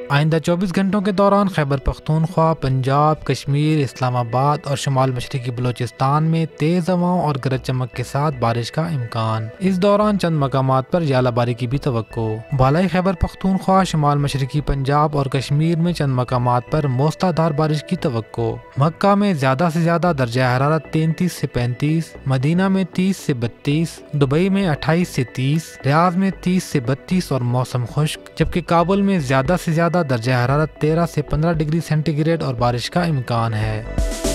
आइंदा 24 घंटों के दौरान खैबर पख्तूनख्वा, पंजाब, कश्मीर, इस्लामाबाद और शुमाल मशरकी बलोचिस्तान में तेज़ हवाओं और गरज चमक के साथ बारिश का इम्कान। इस दौरान चंद मकामात पर यालाबारी की भी तवक्को। बालाई खैबर पख्तूनख्वा, शुमाल मशरकी पंजाब और कश्मीर में चंद मकामात पर मूसलाधार बारिश की तवक्को। मक्का में ज़्यादा से ज़्यादा दर्जा हरारत 33 से 35, मदीना में 30 से 32, दुबई में 28 से 30, रियाद में 30 से 32 और मौसम खुश्क, जबकि काबुल में ज़्यादा से ज़्यादा दर्जा हरारत 13 से 15 डिग्री सेंटीग्रेड और बारिश का इम्कान है।